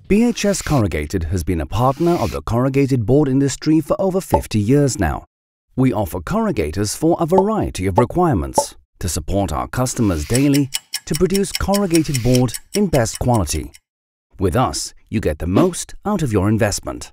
BHS Corrugated has been a partner of the corrugated board industry for over 50 years now. We offer corrugators for a variety of requirements to support our customers daily to produce corrugated board in best quality. With us, you get the most out of your investment.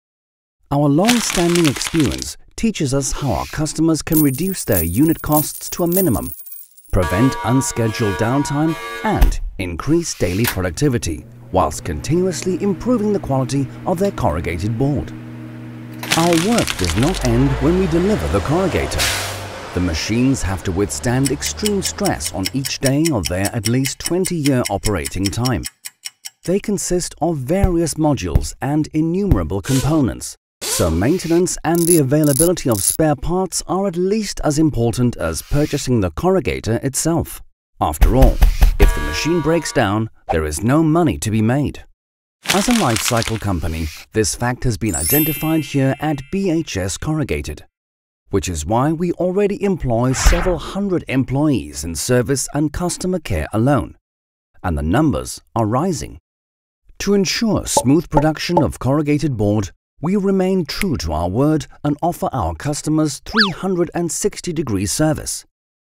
Our long-standing experience teaches us how our customers can reduce their unit costs to a minimum, prevent unscheduled downtime and increase daily productivity whilst continuously improving the quality of their corrugated board. Our work does not end when we deliver the corrugator. The machines have to withstand extreme stress on each day of their at least 20-year operating time. They consist of various modules and innumerable components, so maintenance and the availability of spare parts are at least as important as purchasing the corrugator itself. After all, if the machine breaks down, there is no money to be made. As a Lifecycle company, this fact has been identified here at BHS Corrugated, which is why we already employ several hundred employees in service and customer care alone, and the numbers are rising. To ensure smooth production of corrugated board, we remain true to our word and offer our customers 360-degree service.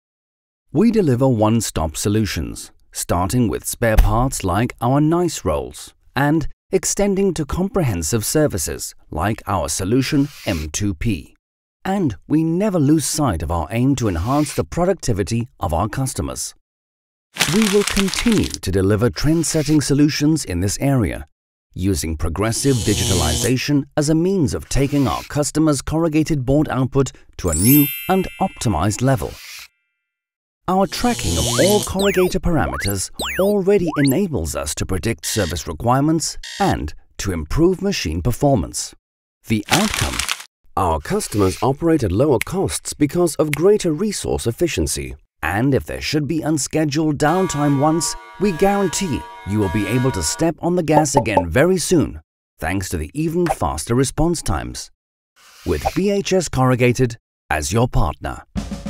We deliver one-stop solutions, starting with spare parts like our nice rolls and extending to comprehensive services like our solution M2P. And we never lose sight of our aim to enhance the productivity of our customers. We will continue to deliver trend-setting solutions in this area, using progressive digitalization as a means of taking our customers' corrugated board output to a new and optimized level. Our tracking of all corrugator parameters already enables us to predict service requirements and to improve machine performance. The outcome: our customers operate at lower costs because of greater resource efficiency. And if there should be unscheduled downtime once, we guarantee you will be able to step on the gas again very soon, thanks to the even faster response times. With BHS Corrugated as your partner.